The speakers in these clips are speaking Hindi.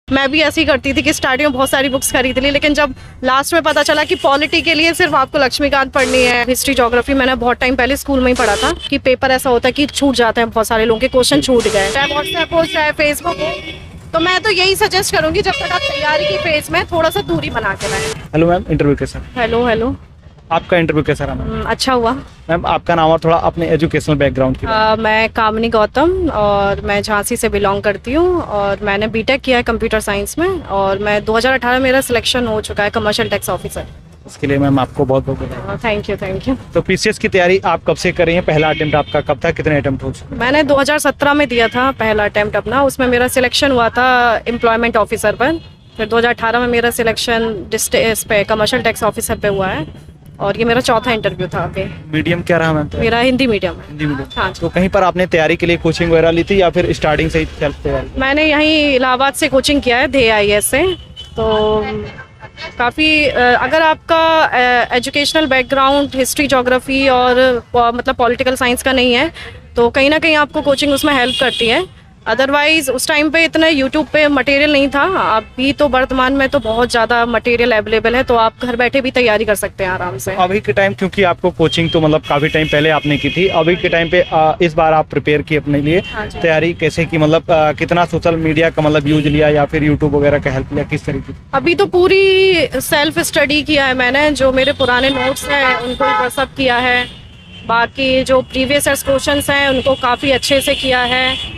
मैं भी ऐसी करती थी कि स्टार्टिंग में बहुत सारी बुक्स खरीद ली, लेकिन जब लास्ट में पता चला कि पॉलिटी के लिए सिर्फ आपको लक्ष्मीकांत पढ़नी है। हिस्ट्री ज्योग्राफी मैंने बहुत टाइम पहले स्कूल में ही पढ़ा था कि पेपर ऐसा होता है कि छूट जाते हैं, बहुत सारे लोगों के क्वेश्चन छूट गए, चाहे व्हाट्सएप हो चाहे फेसबुक हो। तो मैं तो यही सजेस्ट करूंगी जब तक आप तैयारी की फेज में थोड़ा सा दूरी बना के रहें। हेलो मैम, इंटरव्यू कैसा? हेलो। आपका इंटरव्यू कैसा रहा मैम? अच्छा हुआ। मैम आपका नाम और थोड़ा अपने एजुकेशनल बैकग्राउंड की मैं कामिनी गौतम और मैं झांसी से बिलोंग करती हूँ और मैंने बीटेक किया है कंप्यूटर साइंस में और मैं 2018 मेरा सिलेक्शन हो चुका है कमर्शियल टैक्स ऑफिसर। इसके लिए मैम आपको बहुत बहुत बधाई। Thank you. तो पीसीएस की तैयारी आप कब से कर रही हैं? पहला अटेम्प्ट आपका कब था? कितने अटेम्प्ट हो चुके? मैंने 2017 में दिया था पहला अटेम्प्ट अपना, उसमें मेरा सिलेक्शन हुआ था एम्प्लॉयमेंट ऑफिसर पर। फिर 2018 में मेरा सिलेक्शन इस पे कमर्शियल टैक्स ऑफिसर पे हुआ है और ये मेरा चौथा इंटरव्यू था अभी। मीडियम क्या रहा मैम? मेरा हिंदी मीडियम है। हिंदी मीडियम। हाँ। तो कहीं पर आपने तैयारी के लिए कोचिंग वगैरह ली थी या फिर स्टार्टिंग से ही सेल्फ तैयारी? मैंने यहीं इलाहाबाद से कोचिंग किया है, ध्येय IAS से। तो काफ़ी अगर आपका एजुकेशनल बैकग्राउंड हिस्ट्री ज्योग्राफी और मतलब पॉलिटिकल साइंस का नहीं है तो कहीं ना कहीं आपको कोचिंग उसमें हेल्प करती है। अदरवाइज उस टाइम पे इतना यूट्यूब पे मटेरियल नहीं था, अभी तो वर्तमान में तो बहुत ज़्यादा मटेरियल अवेलेबल है, तो आप घर बैठे भी तैयारी कर सकते हैं आराम से। अभी के टाइम क्योंकि आपको कोचिंग तो मतलब काफ़ी टाइम पहले आपने की थी, अभी के टाइम पे इस बार आप प्रिपेयर की अपने लिए तैयारी कैसे की? मतलब कितना सोशल मीडिया का मतलब यूज लिया या फिर यूट्यूब वगैरह का हेल्प लिया, किस तरीके? अभी तो पूरी सेल्फ स्टडी किया है मैंने, जो मेरे पुराने नोट्स हैं उनको भी ब्रशअप किया है, बाकी जो प्रीवियस क्वेश्चन हैं उनको काफ़ी अच्छे से किया है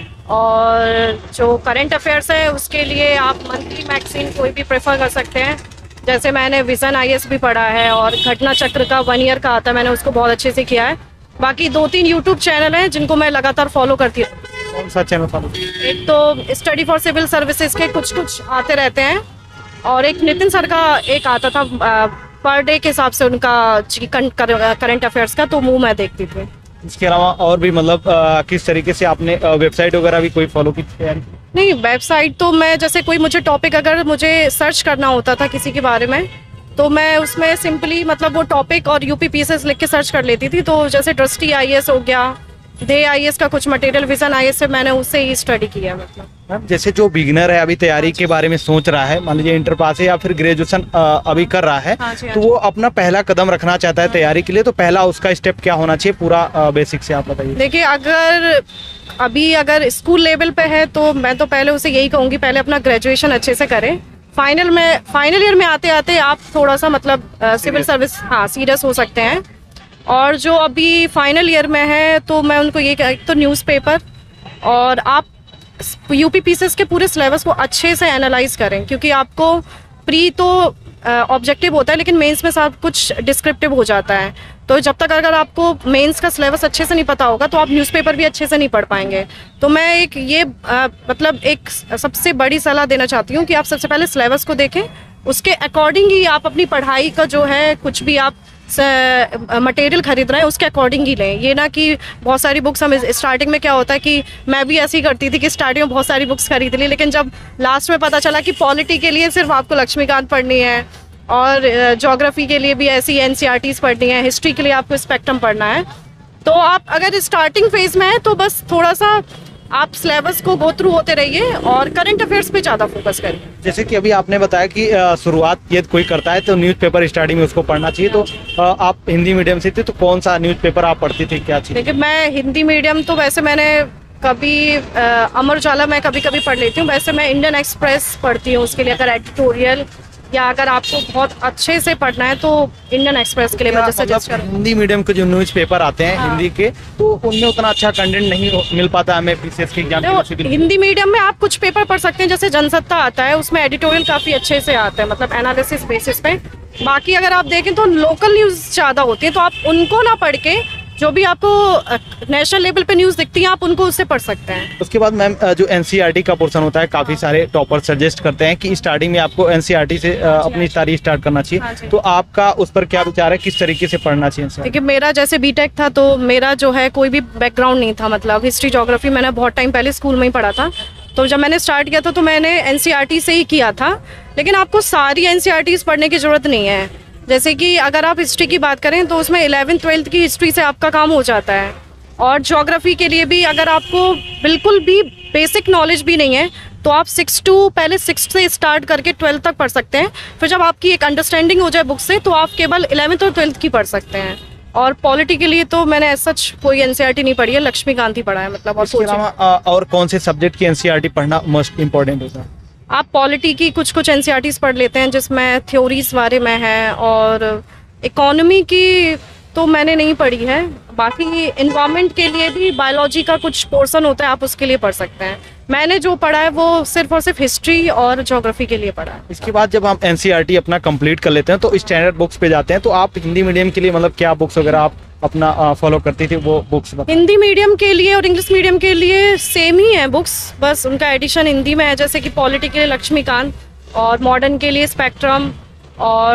और जो करंट अफेयर्स है उसके लिए आप मंथली मैगजीन कोई भी प्रेफर कर सकते हैं। जैसे मैंने विजन IAS भी पढ़ा है और घटना चक्र का 1 ईयर का आता है, मैंने उसको बहुत अच्छे से किया है। बाकी 2-3 यूट्यूब चैनल हैं जिनको मैं लगातार फॉलो करती हूँ। कौन सा चैनल फॉलो? एक तो स्टडी फॉर सिविल सर्विसेज के कुछ आते रहते हैं और एक नितिन सर का एक आता था पर डे के हिसाब से उनका करंट अफेयर्स का, तो वो मैं देखती थी। इसके अलावा और भी मतलब किस तरीके से आपने वेबसाइट वगैरह भी कोई फॉलो की तैयारी? नहीं, वेबसाइट तो मैं जैसे कोई मुझे टॉपिक अगर मुझे सर्च करना होता था किसी के बारे में तो मैं उसमें सिंपली मतलब वो टॉपिक और UPPSS लिख के सर्च कर लेती थी। तो जैसे ट्रस्टी IAS हो गया, ध्येय IAS का कुछ मटेरियल, विजन IAS से मैंने उससे ही स्टडी किया। मतलब जैसे जो बिगिनर है अभी तैयारी के बारे में सोच रहा है, मान लीजिए इंटर पास है या फिर ग्रेजुएशन अभी कर रहा है, तो वो अपना पहला कदम रखना चाहता है तैयारी के लिए, तो पहला उसका स्टेप क्या होना चाहिए पूरा बेसिक से आप बताइए। देखिए, अगर स्कूल लेवल पे है तो मैं तो पहले उसे यही कहूँगी पहले अपना ग्रेजुएशन अच्छे से करें। फाइनल ईयर में आते आते आप थोड़ा सा मतलब सिविल सर्विस सीरियस हो सकते हैं। और जो अभी फाइनल ईयर में है तो मैं उनको ये एक तो न्यूज़पेपर और आप UPPSS के पूरे सिलेबस को अच्छे से एनालाइज करें, क्योंकि आपको प्री तो ऑब्जेक्टिव होता है लेकिन मेंस में सब कुछ डिस्क्रिप्टिव हो जाता है। तो जब तक अगर आपको मेंस का सिलेबस अच्छे से नहीं पता होगा तो आप न्यूज़पेपर भी अच्छे से नहीं पढ़ पाएंगे। तो मैं एक सबसे बड़ी सलाह देना चाहती हूँ कि आप सबसे पहले सिलेबस को देखें, उसके अकॉर्डिंग ही आप अपनी पढ़ाई का जो है कुछ भी आप मटेरियल खरीद रहे हैं उसके अकॉर्डिंग ही लें। ये ना कि बहुत सारी बुक्स हम स्टार्टिंग में क्या होता है कि मैं भी ऐसी करती थी कि स्टार्टिंग में बहुत सारी बुक्स खरीद ली, लेकिन जब लास्ट में पता चला कि पॉलिटी के लिए सिर्फ आपको लक्ष्मीकांत पढ़नी है और ज्योग्राफी के लिए भी ऐसी NCERTs पढ़नी है, हिस्ट्री के लिए आपको स्पेक्ट्रम पढ़ना है, तो आप अगर स्टार्टिंग फेज में है तो बस थोड़ा सा आप सिलेबस को गो थ्रू होते रहिए और करंट अफेयर्स पे ज़्यादा फोकस करिए। जैसे कि अभी आपने बताया कि शुरुआत यदि कोई करता है तो न्यूज़पेपर स्टार्टिंग में उसको पढ़ना चाहिए, तो आप हिंदी मीडियम से थे तो कौन सा न्यूज़पेपर आप पढ़ती थी, क्या चीज़? देखिए, मैं हिंदी मीडियम तो वैसे मैंने कभी अमर उजाला मैं कभी कभी पढ़ लेती हूँ, वैसे मैं इंडियन एक्सप्रेस पढ़ती हूँ उसके लिए अगर एडिटोरियल या अगर आपको बहुत अच्छे से पढ़ना है तो इंडियन एक्सप्रेस के लिए मैं सजेस्ट करूँगी। हिंदी मीडियम के जो न्यूज़पेपर आते हैं हिंदी के, तो उनमें उतना अच्छा कंटेंट नहीं मिल पाता हमें PCS के एग्जाम में। हिंदी मीडियम में आप कुछ पेपर पढ़ सकते हैं, जैसे जनसत्ता आता है, उसमें एडिटोरियल काफ़ी अच्छे से आता है, मतलब एनालिसिस बेसिस पे। बाकी अगर आप देखें तो लोकल न्यूज़ ज़्यादा होती है, तो आप उनको ना पढ़ के जो भी आपको नेशनल लेवल पे न्यूज़ दिखती है आप उनको उससे पढ़ सकते हैं। उसके बाद मैम जो NCERT का पोर्शन होता है, काफ़ी सारे टॉपर सजेस्ट करते हैं कि स्टार्टिंग में आपको NCERT से अपनी तैयारी स्टार्ट करना चाहिए, तो आपका उस पर क्या विचार है, किस तरीके से पढ़ना चाहिए? देखिए, मेरा जैसे बीटेक था तो मेरा जो है कोई भी बैकग्राउंड नहीं था, मतलब हिस्ट्री ज्योग्राफी मैंने बहुत टाइम पहले स्कूल में ही पढ़ा था, तो जब मैंने स्टार्ट किया था तो मैंने NCERT से ही किया था। लेकिन आपको सारी NCERTs पढ़ने की ज़रूरत नहीं है। जैसे कि अगर आप हिस्ट्री की बात करें तो उसमें 11th-12th की हिस्ट्री से आपका काम हो जाता है, और ज्योग्राफी के लिए भी अगर आपको बिल्कुल भी बेसिक नॉलेज भी नहीं है तो आप पहले 6 से स्टार्ट करके 12 तक पढ़ सकते हैं। फिर जब आपकी एक अंडरस्टैंडिंग हो जाए बुक से तो आप केवल 11th और 12th की पढ़ सकते हैं। और पॉलिटी के लिए तो मैंने सच कोई एनसीईआरटी नहीं पढ़ी है, लक्ष्मीकांत ही पढ़ा है मतलब। और कौन से सब्जेक्ट की एनसीईआरटी पढ़ना मोस्ट इम्पोर्टेंट होता है? आप पॉलिटी की कुछ एनसीईआरटीज पढ़ लेते हैं जिसमें थ्योरीज बारे में है, और इकोनॉमी की तो मैंने नहीं पढ़ी है। बाकी एनवायरनमेंट के लिए भी बायोलॉजी का कुछ पोर्शन होता है, आप उसके लिए पढ़ सकते हैं। मैंने जो पढ़ा है वो सिर्फ और सिर्फ हिस्ट्री और ज्योग्राफी के लिए पढ़ा है। इसके बाद जब हम एनसीईआरटी अपना कंप्लीट कर लेते हैं तो स्टैंडर्ड बुक्स पे जाते हैं, तो आप हिंदी मीडियम के लिए मतलब क्या बुक्स वगैरह आप अपना फॉलो करती थी, वो बुक्स? हिंदी मीडियम के लिए और इंग्लिश मीडियम के लिए सेम ही है बुक्स, बस उनका एडिशन हिंदी में है। जैसे कि पॉलिटी के लिए लक्ष्मीकांत, और मॉडर्न के लिए स्पेक्ट्रम, और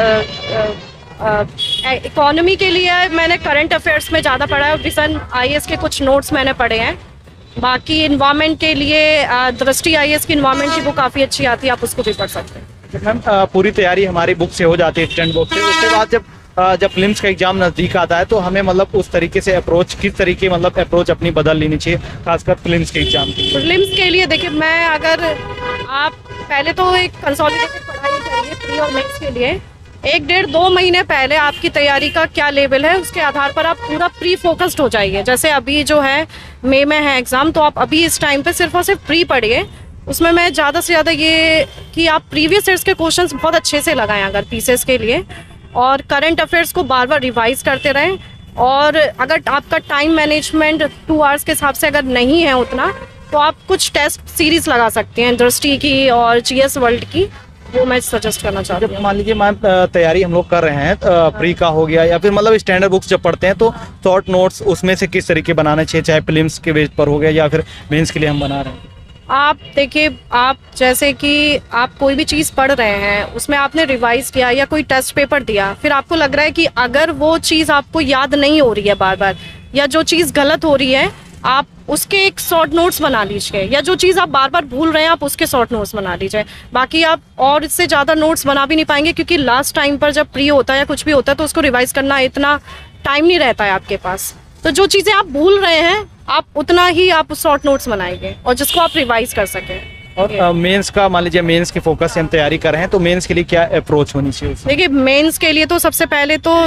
इकोनॉमी के लिए मैंने करंट अफेयर्स में ज़्यादा पढ़ा है, विजन आईएएस के कुछ नोट्स मैंने पढ़े हैं। बाकी इन्वायरमेंट के लिए दृष्टि आईएएस की इन्वायरमेंट की बुक काफ़ी अच्छी आती है, आप उसको भी पढ़ सकते हैं। मैम पूरी तैयारी हमारी बुक से हो जाती है, स्टैंडर्ड बुक से। उसके बाद जब प्रीलिम्स का एग्जाम नज़दीक आता है तो हमें मतलब उस तरीके से अप्रोच, किस तरीके मतलब अप्रोच अपनी बदल लेनी चाहिए, खासकर प्रीलिम्स के एग्जाम के लिए? प्रीलिम्स के लिए देखिए, मैं अगर आप पहले तो एक कंसोलिडेटेड पढ़ाई करिए प्री और मेंस के लिए। 1-1.5-2 महीने पहले आपकी तैयारी का क्या लेवल है उसके आधार पर आप पूरा प्री फोकस्ड हो जाइए। जैसे अभी जो है मई में है एग्ज़ाम, तो आप अभी इस टाइम पे सिर्फ और सिर्फ प्री पढ़िए। उसमें मैं ज़्यादा से ज़्यादा ये कि आप प्रीवियस ईयर्स के क्वेश्चंस बहुत अच्छे से लगाएं अगर पीसीएस के लिए, और करंट अफेयर्स को बार बार रिवाइज करते रहें। और अगर आपका टाइम मैनेजमेंट 2 आवर्स के हिसाब से अगर नहीं है उतना, तो आप कुछ टेस्ट सीरीज लगा सकते हैं, दृष्टि की और जीएस वर्ल्ड की, वो मैं सजेस्ट करना चाहती हूँ। मान लीजिए मैम तैयारी हम लोग कर रहे हैं, प्री का हो गया या फिर मतलब स्टैंडर्ड बुक्स जब पढ़ते हैं तो शॉर्ट नोट्स उसमें से किस तरीके बनाने चाहिए, चाहे प्रीलिम्स के बेस पर हो गया या फिर मेंस के लिए हम बना रहे हैं? आप देखिए, आप जैसे कि आप कोई भी चीज़ पढ़ रहे हैं, उसमें आपने रिवाइज किया या कोई टेस्ट पेपर दिया, फिर आपको लग रहा है कि अगर वो चीज़ आपको याद नहीं हो रही है बार बार, या जो चीज़ गलत हो रही है, आप उसके एक शॉर्ट नोट्स बना लीजिए, या जो चीज़ आप बार बार भूल रहे हैं आप उसके शॉर्ट नोट्स बना लीजिए। बाकी आप और इससे ज़्यादा नोट्स बना भी नहीं पाएंगे, क्योंकि लास्ट टाइम पर जब प्री होता है या कुछ भी होता है तो उसको रिवाइज करना इतना टाइम नहीं रहता है आपके पास। तो जो चीज़ें आप भूल रहे हैं आप उतना ही आप शॉर्ट नोट्स बनाएंगे और जिसको आप रिवाइज कर सकें। और मेंस का मान लीजिए, मेंस की फोकस से हम तैयारी कर रहे हैं, तो मेंस के लिए क्या अप्रोच होनी चाहिए? देखिए, मेंस के लिए तो सबसे पहले तो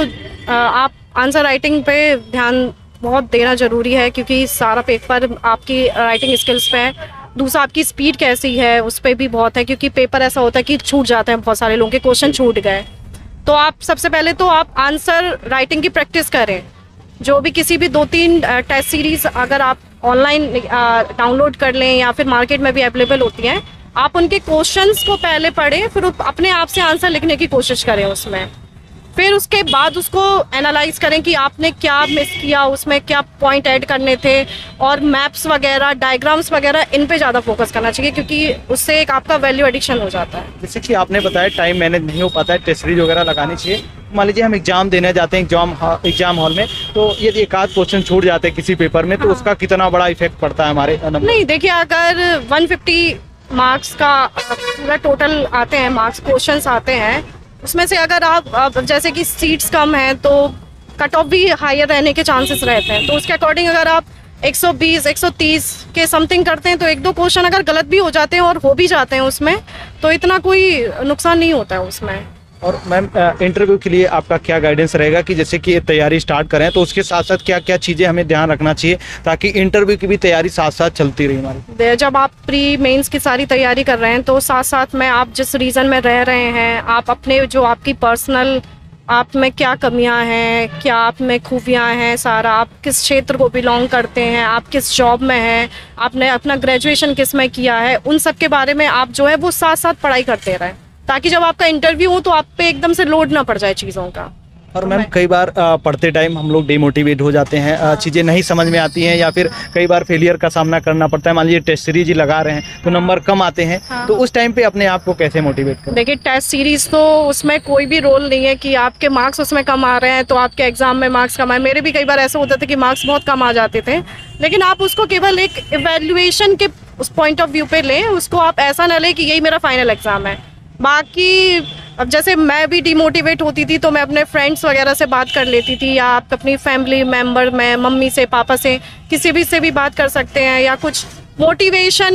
आप आंसर राइटिंग पे ध्यान बहुत देना ज़रूरी है, क्योंकि सारा पेपर आपकी राइटिंग स्किल्स पे है। दूसरा, आपकी स्पीड कैसी है उस पर भी बहुत है, क्योंकि पेपर ऐसा होता है कि छूट जाते हैं, बहुत सारे लोगों के क्वेश्चन छूट गए। तो आप सबसे पहले तो आप आंसर राइटिंग की प्रैक्टिस करें। जो भी किसी भी 2-3 टेस्ट सीरीज अगर आप ऑनलाइन डाउनलोड कर लें या फिर मार्केट में भी अवेलेबल होती हैं, आप उनके क्वेश्चंस को पहले पढ़ें, फिर अपने आप से आंसर लिखने की कोशिश करें उसमें। फिर उसके बाद उसको एनालाइज करें कि आपने क्या मिस किया, उसमें क्या पॉइंट ऐड करने थे, और मैप्स वगैरह, डायग्राम्स वगैरह, इन पे ज़्यादा फोकस करना चाहिए, क्योंकि उससे एक आपका वैल्यू एडिशन हो जाता है। जैसे कि आपने बताया टाइम मैनेज नहीं हो पाता है, टेस्ट सीरीज वगैरह लगानी चाहिए। मान लीजिए हम एग्जाम देने जाते हैं एग्जाम हॉल में, तो यदि एक आध क्वेश्चन छूट जाते हैं किसी पेपर में, तो उसका कितना बड़ा इफेक्ट पड़ता है हमारे नंबर? नहीं, देखिए, अगर 150 मार्क्स का पूरा टोटल आते हैं, मार्क्स क्वेश्चंस आते हैं, उसमें से अगर आप जैसे कि सीट्स कम हैं तो कट ऑफ भी हायर रहने के चांसेस रहते हैं, तो उसके अकॉर्डिंग अगर आप 120, 130 के समथिंग करते हैं तो 1-2 क्वेश्चन अगर गलत भी हो जाते हैं और हो भी जाते हैं उसमें, तो इतना कोई नुकसान नहीं होता है उसमें। और मैम इंटरव्यू के लिए आपका क्या गाइडेंस रहेगा कि जैसे कि तैयारी स्टार्ट करें तो उसके साथ साथ क्या क्या चीज़ें हमें ध्यान रखना चाहिए ताकि इंटरव्यू की भी तैयारी साथ साथ चलती रही हमारी? जब आप प्री मेंस की सारी तैयारी कर रहे हैं तो साथ साथ में आप जिस रीजन में रह रहे हैं, आप अपने जो आपकी पर्सनल आप में क्या कमियां हैं, क्या आप में खूबियां हैं, सारा आप किस क्षेत्र को बिलोंग करते हैं, आप किस जॉब में हैं, आपने अपना ग्रेजुएशन किस में किया है, उन सब के बारे में आप जो है वो साथ साथ पढ़ाई करते रहें, ताकि जब आपका इंटरव्यू हो तो आप पे एकदम से लोड ना पड़ जाए चीज़ों का। और मैम कई बार पढ़ते टाइम हम लोग डिमोटिवेट हो जाते हैं, चीज़ें नहीं समझ में आती हैं या फिर कई बार फेलियर का सामना करना पड़ता है। मान लीजिए टेस्ट सीरीज ही लगा रहे हैं तो नंबर कम आते हैं, तो उस टाइम पे अपने आप को कैसे मोटिवेट करें? देखिए, टेस्ट सीरीज तो उसमें कोई भी रोल नहीं है कि आपके मार्क्स उसमें कम आ रहे हैं तो आपके एग्जाम में मार्क्स कम आए। मेरे भी कई बार ऐसा होता था कि मार्क्स बहुत कम आ जाते थे, लेकिन आप उसको केवल एक इवेल्युएशन के उस पॉइंट ऑफ व्यू पे लें, उसको आप ऐसा ना लें कि यही मेरा फाइनल एग्जाम है। बाकी अब जैसे मैं भी डिमोटिवेट होती थी तो मैं अपने फ्रेंड्स वगैरह से बात कर लेती थी, या आप अपनी फैमिली मेम्बर में मम्मी से, पापा से, किसी भी से भी बात कर सकते हैं, या कुछ मोटिवेशन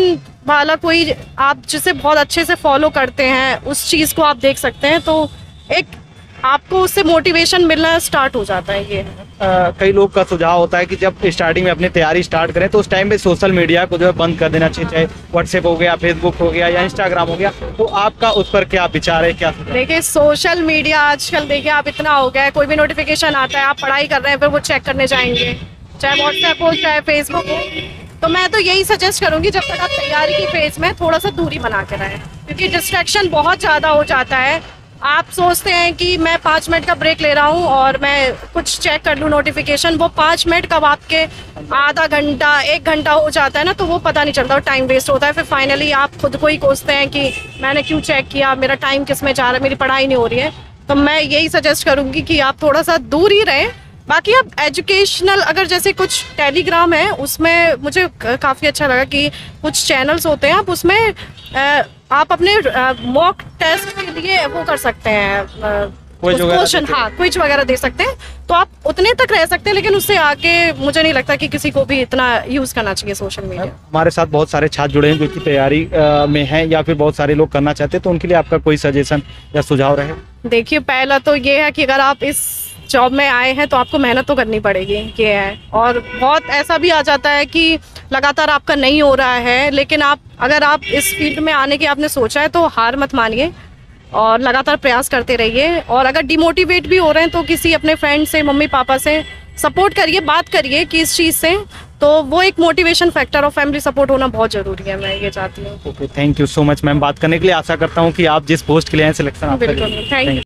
वाला कोई आप जिसे बहुत अच्छे से फॉलो करते हैं उस चीज़ को आप देख सकते हैं, तो एक आपको उससे मोटिवेशन मिलना स्टार्ट हो जाता है। ये कई लोग का सुझाव होता है कि जब स्टार्टिंग में अपनी तैयारी स्टार्ट करें तो उस टाइम पे सोशल मीडिया को जो है बंद कर देना चाहिए, चाहे व्हाट्सएप हो गया, फेसबुक हो गया या इंस्टाग्राम हो गया। तो आपका उस पर क्या विचार है, क्या सुझाव? देखिए सोशल मीडिया आजकल देखिए आप इतना हो गया है, कोई भी नोटिफिकेशन आता है, आप पढ़ाई कर रहे हैं फिर वो चेक करने जाएंगे, चाहे व्हाट्सएप हो चाहे फेसबुक हो। तो मैं तो यही सजेस्ट करूंगी जब तक आप तैयारी की फेज में थोड़ा सा दूरी बना के रहें, क्योंकि डिस्ट्रैक्शन बहुत ज़्यादा हो जाता है। आप सोचते हैं कि मैं 5 मिनट का ब्रेक ले रहा हूँ और मैं कुछ चेक कर लूँ नोटिफिकेशन, वो 5 मिनट कब आपके आधा घंटा 1 घंटा हो जाता है ना, तो वो पता नहीं चलता और टाइम वेस्ट होता है। फिर फाइनली आप खुद को ही कोसते हैं कि मैंने क्यों चेक किया, मेरा टाइम किस में जा रहा है, मेरी पढ़ाई नहीं हो रही है। तो मैं यही सजेस्ट करूँगी कि आप थोड़ा सा दूर ही रहें। बाकी आप एजुकेशनल अगर जैसे कुछ टेलीग्राम है उसमें मुझे काफ़ी अच्छा लगा कि कुछ चैनल्स होते हैं, आप उसमें आप अपने मॉक टेस्ट के लिए वो कर सकते हैं, क्वेश्चन, हाँ क्विज वगैरह दे सकते हैं, तो आप उतने तक रह सकते हैं। लेकिन उससे आगे मुझे नहीं लगता कि किसी को भी इतना यूज़ करना चाहिए सोशल मीडिया। हमारे साथ बहुत सारे छात्र जुड़े हैं जो कि तैयारी में हैं या फिर बहुत सारे लोग करना चाहते हैं, तो उनके लिए आपका कोई सजेशन या सुझाव रहे? देखिए पहला तो ये है कि अगर आप इस जॉब में आए हैं तो आपको मेहनत तो करनी पड़ेगी, ये है। और बहुत ऐसा भी आ जाता है कि लगातार आपका नहीं हो रहा है, लेकिन अगर आप इस फील्ड में आने की आपने सोचा है तो हार मत मानिए और लगातार प्रयास करते रहिए। और अगर डिमोटिवेट भी हो रहे हैं तो किसी अपने फ्रेंड से, मम्मी पापा से सपोर्ट करिए, बात करिए कि इस चीज़ से, तो वो एक मोटिवेशन फैक्टर और फैमिली सपोर्ट होना बहुत ज़रूरी है, मैं ये चाहती हूँ। Okay, thank you so much ma'am बात करने के लिए। आशा करता हूँ कि आप जिस पोस्ट के लिए सिलेक्शन बिल्कुल, थैंक यू।